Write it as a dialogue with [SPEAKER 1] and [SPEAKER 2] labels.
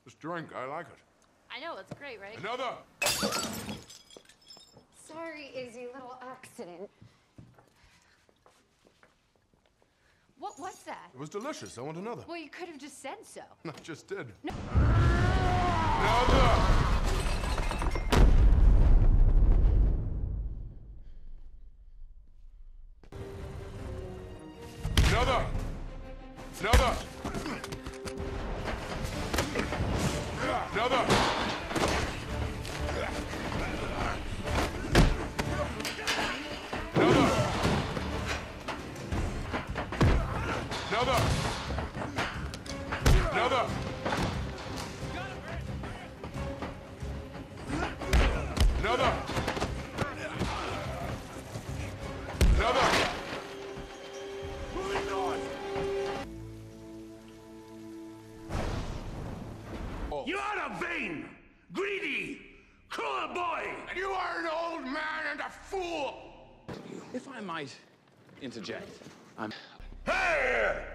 [SPEAKER 1] This drink, I like it.
[SPEAKER 2] I know, it's great, right?
[SPEAKER 1] Another!
[SPEAKER 3] Sorry, Izzy, little accident.
[SPEAKER 2] What was that?
[SPEAKER 1] It was delicious. I want another.
[SPEAKER 2] Well, you could have just said so.
[SPEAKER 1] I just did.
[SPEAKER 2] No.
[SPEAKER 1] Another! Another! Another! Another! Another! Another! Another! Another! Moving north!
[SPEAKER 4] You are a vain, greedy, cruel boy!
[SPEAKER 1] And you are an old man and a fool!
[SPEAKER 5] If I might interject,
[SPEAKER 4] Hey!